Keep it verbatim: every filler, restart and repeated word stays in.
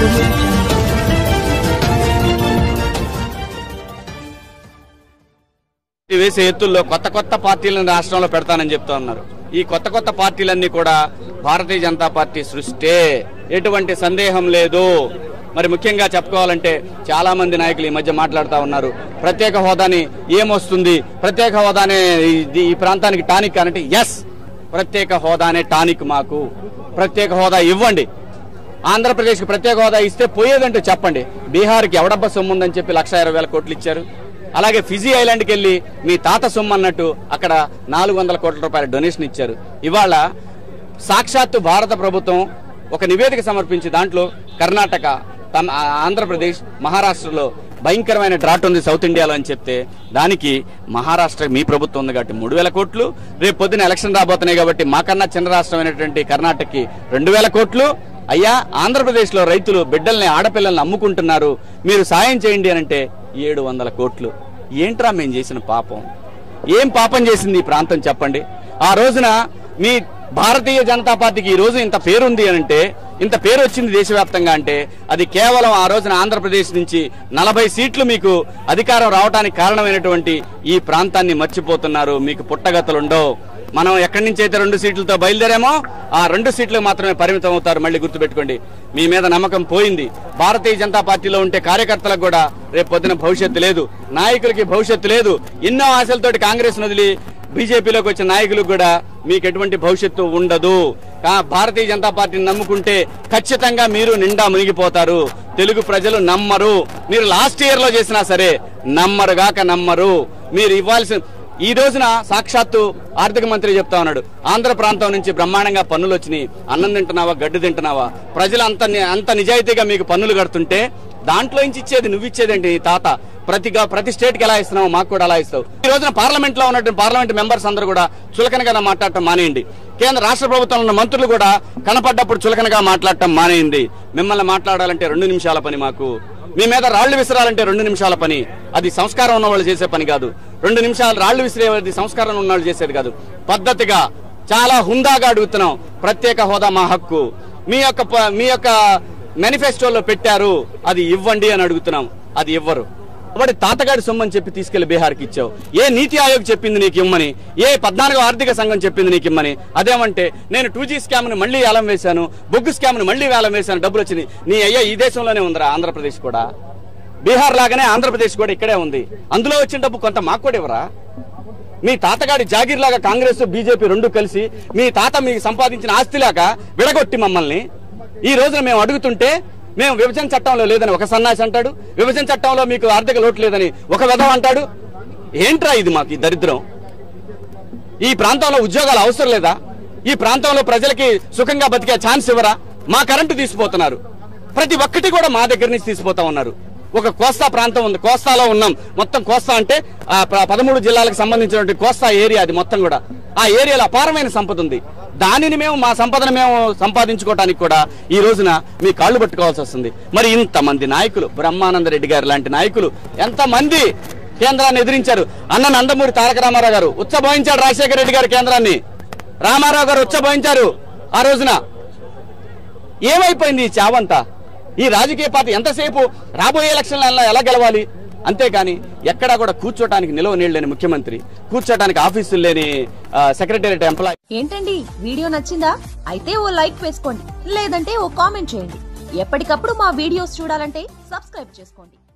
వేసే ఎత్తుల్లో కొత్త కొత్త పార్టీలను రాష్ట్రంలో పెడతానని చెప్తా ఉన్నారు. ఈ కొత్త కొత్త పార్టీలన్నీ కూడా భారతీయ జనతా పార్టీ సృష్టే, ఎటువంటి సందేహం లేదు. మరి ముఖ్యంగా చెప్పుకోవాలంటే చాలా మంది నాయకులు ఈ మధ్య మాట్లాడుతూ ఉన్నారు, ప్రత్యేక హోదాని ఏమొస్తుంది, ప్రత్యేక హోదానే ఈ ప్రాంతానికి టానిక్ అంటే, ఎస్ ప్రత్యేక హోదానే టానిక్, మాకు ప్రత్యేక హోదా ఇవ్వండి. ఆంధ్రప్రదేశ్కి ప్రత్యేక హోదా ఇస్తే పోయేదంటూ చెప్పండి. బీహార్కి ఎవడబ్బ సొమ్ము ఉందని చెప్పి లక్ష ఇరవై వేల కోట్లు ఇచ్చారు. అలాగే ఫిజీ ఐలాండ్కి వెళ్లి మీ తాత సొమ్ము అన్నట్టు అక్కడ నాలుగు వందల కోట్ల రూపాయల డొనేషన్ ఇచ్చారు. ఇవాళ సాక్షాత్తు భారత ప్రభుత్వం ఒక నివేదిక సమర్పించి దాంట్లో కర్ణాటక, ఆంధ్రప్రదేశ్, మహారాష్ట్రలో భయంకరమైన డ్రాట్ ఉంది సౌత్ ఇండియాలో అని చెప్తే, దానికి మహారాష్ట్ర మీ ప్రభుత్వం ఉంది కాబట్టి మూడు వేల కోట్లు, రేపు పొద్దున ఎలక్షన్ రాబోతున్నాయి కాబట్టి మాకన్నా చిన్న రాష్ట్రమైనటువంటి కర్ణాటకకి రెండు వేల కోట్లు. అయ్యా, ఆంధ్రప్రదేశ్ లో రైతులు బిడ్డల్ని ఆడపిల్లల్ని అమ్ముకుంటున్నారు, మీరు సాయం చేయండి అని అంటే ఏడు వందల కోట్లు. ఏంట్రా మేము చేసిన పాపం? ఏం పాపం చేసింది ఈ ప్రాంతం చెప్పండి? ఆ రోజున మీ భారతీయ జనతా పార్టీకి ఈ రోజు ఇంత పేరుంది అని అంటే, ఇంత పేరు వచ్చింది దేశవ్యాప్తంగా అంటే, అది కేవలం ఆ రోజున ఆంధ్రప్రదేశ్ నుంచి నలభై సీట్లు మీకు అధికారం రావడానికి కారణమైనటువంటి ఈ ప్రాంతాన్ని మర్చిపోతున్నారు. మీకు పుట్టగతులుండవు. మనం ఎక్కడి నుంచి అయితే రెండు సీట్లతో బయలుదేరామో ఆ రెండు సీట్లకు మాత్రమే పరిమితం అవుతారు. మళ్ళీ గుర్తుపెట్టుకోండి, మీ మీద నమ్మకం పోయింది. భారతీయ జనతా పార్టీలో ఉంటే కార్యకర్తలకు కూడా రేపు పొద్దున భవిష్యత్తు లేదు, నాయకులకి భవిష్యత్తు లేదు. ఎన్నో ఆశలతోటి కాంగ్రెస్ వదిలి బీజేపీలోకి వచ్చిన నాయకులకు కూడా మీకు ఎటువంటి భవిష్యత్తు ఉండదు. భారతీయ జనతా పార్టీని నమ్ముకుంటే ఖచ్చితంగా మీరు నిండా మునిగిపోతారు. తెలుగు ప్రజలు నమ్మరు. మీరు లాస్ట్ ఇయర్ లో చేసినా సరే నమ్మరుగాక నమ్మరు. మీరు ఇవ్వాల్సిన ఈ రోజున సాక్షాత్తు ఆర్థిక మంత్రి చెప్తా ఉన్నాడు, ఆంధ్ర ప్రాంతం నుంచి బ్రహ్మాండంగా పన్నులు వచ్చినాయి, అన్నం తింటున్నావా, గడ్డి తింటున్నావా? ప్రజలు అంత అంత నిజాయితీగా మీకు పన్నులు కడుతుంటే దాంట్లో నుంచి ఇచ్చేది నువ్వు ఇచ్చేదేంటి? నీ తాత ప్రతిగా ప్రతి స్టేట్ కి ఎలా ఇస్తున్నావు, మాకు కూడా అలా ఇస్తావు. ఈ రోజున పార్లమెంట్ లో ఉన్నటువంటి పార్లమెంట్ మెంబర్స్ అందరూ కూడా చులకనగా మాట్లాడటం మానేయండి. కేంద్ర రాష్ట్ర ప్రభుత్వంలో ఉన్న మంత్రులు కూడా కనపడ్డప్పుడు చులకనగా మాట్లాడటం మానేయండి. మిమ్మల్ని మాట్లాడాలంటే రెండు నిమిషాల పని, మాకు మీ మీద రాళ్లు విసిరాలంటే రెండు నిమిషాల పని. అది సంస్కారం ఉన్న వాళ్ళు చేసే పని కాదు. రెండు నిమిషాలు రాళ్లు విసిరేది సంస్కారం ఉన్న వాళ్ళు చేసేది కాదు. పద్ధతిగా చాలా హుందాగా అడుగుతున్నాం, ప్రత్యేక హోదా మా హక్కు. మీ యొక్క మీ యొక్క మేనిఫెస్టోలో పెట్టారు, అది ఇవ్వండి అని అడుగుతున్నాం. అది ఇవ్వరు. కాబట్టి తాతగాడి సొమ్మని చెప్పి తీసుకెళ్లి బీహార్కి ఇచ్చావు. ఏ నీతి ఆయోగ్ చెప్పింది నీకు ఇమ్మని? ఏ పద్నాలుగో ఆర్థిక సంఘం చెప్పింది నీకు ఇమ్మని? అదేమంటే నేను టూ జీ స్కామ్ ని మళ్లీ వేలం వేశాను, బొగ్గు స్కామ్ ని మళ్లీ వేలం వేశాను, డబ్బులు వచ్చింది. నీ అయ్యా ఈ దేశంలోనే ఉందిరా, ఆంధ్రప్రదేశ్ కూడా బీహార్ లాగానే ఆంధ్రప్రదేశ్ కూడా ఇక్కడే ఉంది. అందులో వచ్చిన డబ్బు కొంత మాకు కూడా ఇవ్వరా? మీ తాతగాడి జాగీర్ లాగా కాంగ్రెస్ బీజేపీ రెండు కలిసి మీ తాత మీకు సంపాదించిన ఆస్తిలాగా విడగొట్టి మమ్మల్ని ఈ రోజున మేము అడుగుతుంటే, మేము విభజన చట్టంలో లేదని ఒక సన్నాసి అంటాడు, విభజన చట్టంలో మీకు ఆర్థిక లోటు లేదని ఒక వెధవ అంటాడు. ఏంట్రా ఇది? మాకు ఈ దరిద్రం. ఈ ప్రాంతంలో ఉద్యోగాలు అవసరం లేదా? ఈ ప్రాంతంలో ప్రజలకి సుఖంగా బతికే ఛాన్స్ ఇవ్వరా? మా కరెంటు తీసిపోతున్నారు, ప్రతి ఒక్కటి కూడా మా దగ్గర నుంచి తీసిపోతా ఉన్నారు. ఒక కోస్తా ప్రాంతం ఉంది, కోస్తాలో ఉన్నాం. మొత్తం కోస్తా అంటే పదమూడు జిల్లాలకు సంబంధించినటువంటి కోస్తా ఏరియా, అది మొత్తం కూడా ఆ ఏరియాలో అపారమైన సంపద ఉంది. దానిని మేము మా సంపదను మేము సంపాదించుకోవడానికి కూడా ఈ రోజున మీ కాళ్లు పట్టుకోవాల్సి వస్తుంది. మరి ఇంతమంది నాయకులు, బ్రహ్మానంద రెడ్డి గారు లాంటి నాయకులు ఎంతమంది కేంద్రాన్ని ఎదిరించారు? అన్న నందమూరి తారక రామారావు గారు ఉచ్చబోయించాడు రాజశేఖర రెడ్డి గారి కేంద్రాన్ని. రామారావు గారు ఉచ్చబోయించారు ఆ రోజున. ఏమైపోయింది ఈ చావంతా? ఈ రాజకీయ పార్టీ ఎంతసేపు రాబోయే ఎలక్షన్ల ఎలా గెలవాలి? అంతేకాని ఎక్కడా కూడా కూర్చోటానికి నిలవ నీళ్ళు లేని ముఖ్యమంత్రి, కూర్చోటానికి ఆఫీసులు లేని సెక్రటేరియట్ ఎంప్లాయీ. ఏంటండి, వీడియో నచ్చిందా? అయితే ఓ లైక్ వేసుకోండి, లేదంటే ఓ కామెంట్ చేయండి. ఎప్పటికప్పుడు మా వీడియోస్ చూడాలంటే సబ్స్క్రైబ్ చేసుకోండి.